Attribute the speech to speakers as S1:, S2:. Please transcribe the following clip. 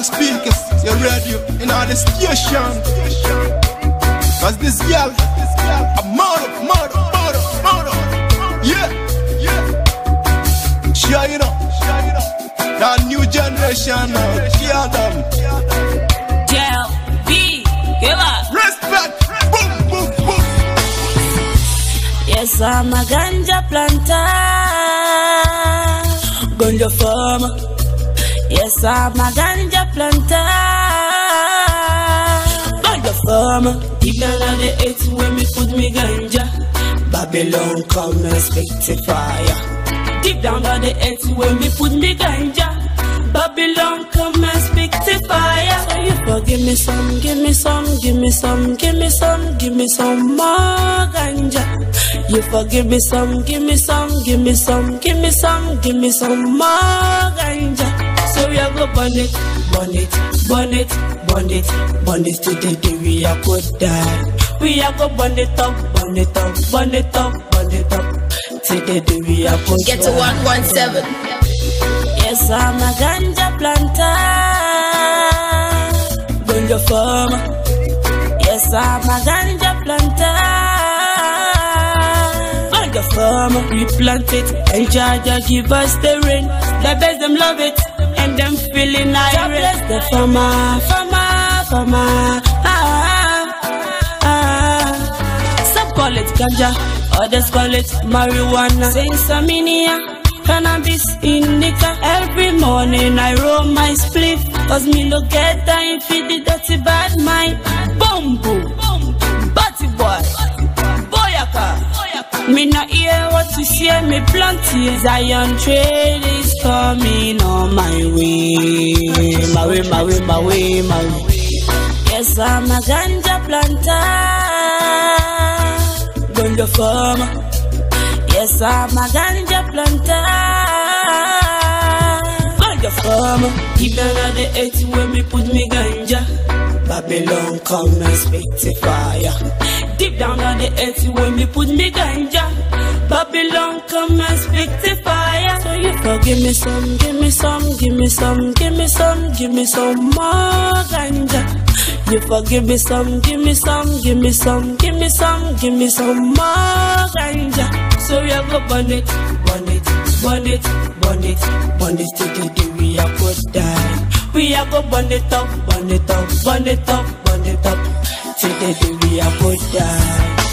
S1: the speakers, you radio, in all the station. Cause this girl, a murder. Yeah. Sure you know, that new generation now, kill them.
S2: Jel, B, give up.
S1: Respect, boom.
S2: Yes, I'm a ganja planter, ganja farmer. Yes, I'm a ganja planter, ganja farmer. Deep down on the earth when me put me ganja, Babylon come and speak to fire. Deep down on the earth when me put me ganja, Babylon come and speak to fire. So you forgive me some, give me some more ganja. You forgive me some, give me some more ganja. So we are go burn it till the day we are go die. We are go burn it up till the day we are go die.
S3: Get to 117.
S2: Yes, I'm a ganja planter, ganja farmer. Yes, I'm a ganja planter, ganja farmer. We plant it and Jaja give us the rain. The best them love it and them feeling irate. The farmer. Some call it ganja, others call it marijuana. Saying some cannabis indica. Every morning I roll my spliff, cause me no get time for the dirty bad mind. Boom, batty boy, boyaka. Me not hear what you say, me plenty. Zion trade is coming on my way. My way. Yes, I'm a ganja planter, ganja farmer. Yes, I'm a ganja planter, ganja farmer. Deep down on the earth when me put me ganja, Babylon come and speak to fire. Deep down on the earth when me put me ganja, Babylon come and speak to fire. So you forgive me some, give me some more ganja. You forgive me some, give me some more ganja. So we are go burn it till the day we are go die. We are go burn it up till the day we are go die.